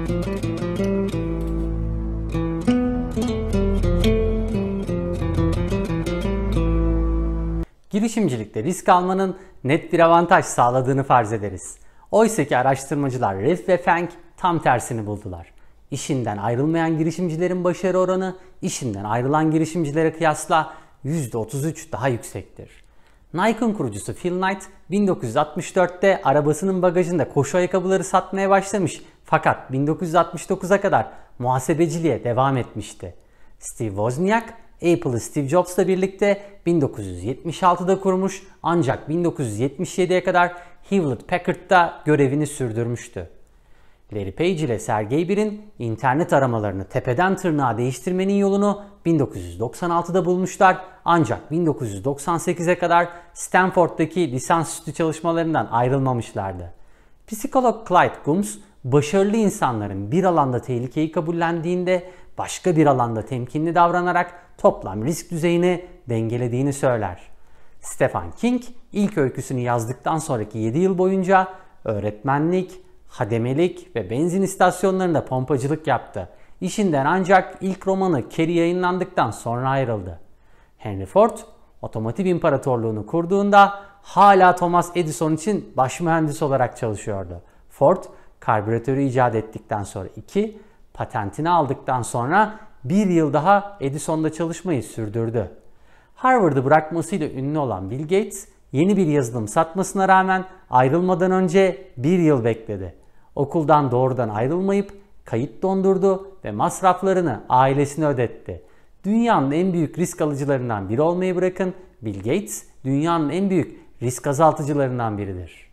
Girişimcilikte risk almanın net bir avantaj sağladığını farz ederiz. Oysa ki araştırmacılar Riff ve Feng tam tersini buldular. İşinden ayrılmayan girişimcilerin başarı oranı işinden ayrılan girişimcilere kıyasla %33 daha yüksektir. Nike'ın kurucusu Phil Knight 1964'te arabasının bagajında koşu ayakkabıları satmaya başlamış fakat 1969'a kadar muhasebeciliğe devam etmişti. Steve Wozniak Apple'ı Steve Jobs'la birlikte 1976'da kurmuş ancak 1977'ye kadar Hewlett Packard'da görevini sürdürmüştü. Larry Page ile Sergey Brin internet aramalarını tepeden tırnağa değiştirmenin yolunu 1996'da bulmuşlar ancak 1998'e kadar Stanford'daki lisansüstü çalışmalarından ayrılmamışlardı. Psikolog Clyde Gumbs, başarılı insanların bir alanda tehlikeyi kabullendiğinde başka bir alanda temkinli davranarak toplam risk düzeyini dengelediğini söyler. Stephen King ilk öyküsünü yazdıktan sonraki 7 yıl boyunca öğretmenlik, hademelik ve benzin istasyonlarında pompacılık yaptı. İşinden ancak ilk romanı Carrie yayınlandıktan sonra ayrıldı. Henry Ford, otomotiv imparatorluğunu kurduğunda hala Thomas Edison için baş mühendis olarak çalışıyordu. Ford, karbüratörü icat ettikten sonra 2, patentini aldıktan sonra 1 yıl daha Edison'da çalışmayı sürdürdü. Harvard'ı bırakmasıyla ünlü olan Bill Gates, yeni bir yazılım satmasına rağmen ayrılmadan önce 1 yıl bekledi. Okuldan doğrudan ayrılmayıp kayıt dondurdu ve masraflarını ailesine ödetti. Dünyanın en büyük risk alıcılarından biri olmayı bırakın, Bill Gates dünyanın en büyük risk azaltıcılarından biridir.